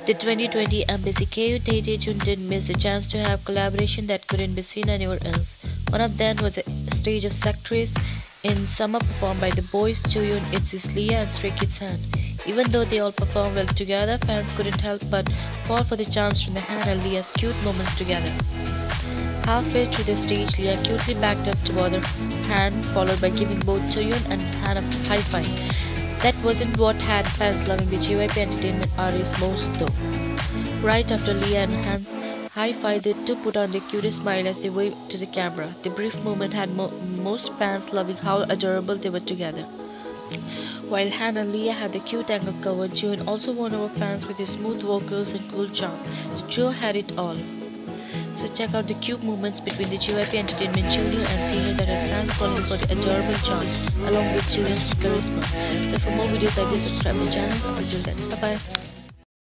The 2020 Embassy KU Tae-Jun didn't miss the chance to have collaboration that couldn't be seen anywhere else. One of them was a stage of Sectress in Summer performed by the boys Choyun, ITZY's Leah and Stray Kids Han. Even though they all performed well together, fans couldn't help but fall for the charms from the Han and Leah's cute moments together. Halfway through the stage, Leah cutely backed up toward her Han, followed by giving both Choyun and Han a high five. That wasn't what had fans loving the JYP Entertainment artist most though. Right after Leah and Han's high five, the two put on their cutest smile as they waved to the camera. The brief moment had most fans loving how adorable they were together. While Han and Leah had the cute angle cover, June also won over fans with his smooth vocals and cool charm. The trio had it all. So check out the cute moments between the JYP Entertainment junior and senior that had fans falling for the adorable charm along with Julian's charisma. So for more videos like this, subscribe my channel. Until then, bye bye.